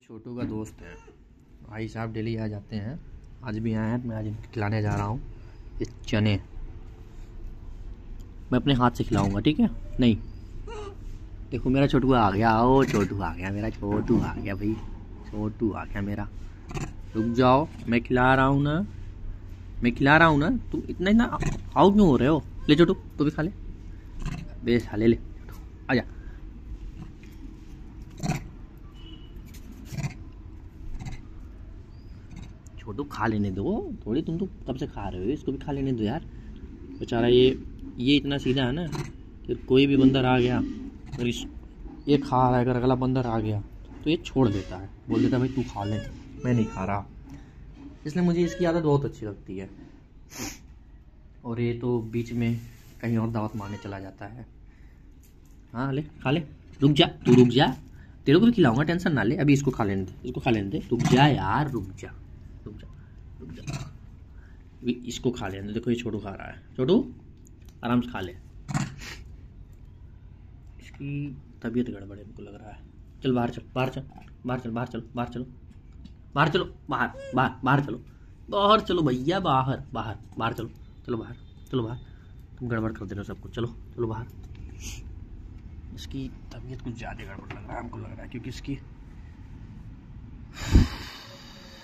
छोटू का दोस्त है भाई साहब, डेली आ जाते हैं। आज भी आए हैं तो मैं आज इनको खिलाने जा रहा हूँ ये चने। मैं अपने हाथ से खिलाऊंगा, ठीक है? नहीं, देखो मेरा छोटू आ गया। ओ छोटू आ गया, मेरा छोटू आ गया भाई, छोटू आ गया मेरा। रुक जाओ, मैं खिला रहा हूँ ना, मैं खिला रहा हूँ ना। तुम इतना हाउ क्यों हो रहे हो? ले छोटू, तू भी खा ले। बेस खा ले आजा। छोटू खा लेने दो थोड़ी, तुम तो कब से खा रहे हो, इसको भी खा लेने दो यार। बेचारा ये इतना सीधा है ना कि कोई भी बंदर आ गया अगर ये खा रहा है, अगर अगला बंदर आ गया तो ये छोड़ देता है, बोल देता है भाई तू खा ले, मैं नहीं खा रहा। इसलिए मुझे इसकी आदत बहुत अच्छी लगती है। और ये तो बीच में कहीं और दावत मारने चला जाता है। हाँ ले खा ले, रुक जा तू, रुक जा, तेरे को भी खिलाऊंगा, टेंशन ना ले। अभी इसको खा लेने दे, इसको खा लेने दे, रुक जा यार, रुक जा रुक जा रुक जा। अभी इसको खा लेने दे। देखो ये छोटू खा रहा है, छोटू आराम से खा ले। इसकी तबीयत गड़बड़ है, हमको लग रहा है। चल बाहर चल, बाहर चल, बाहर चल, बाहर चलो, बाहर चलो, बाहर चलो, बाहर बाहर बाहर चलो, बाहर चलो भैया, बाहर बाहर बाहर चलो, चलो बाहर, चलो बाहर। तुम गड़बड़ कर दे रहे हो सब कुछ, चलो चलो बाहर। इसकी तबीयत कुछ ज़्यादा गड़बड़ लग रहा है, हमको लग रहा है, क्योंकि इसकी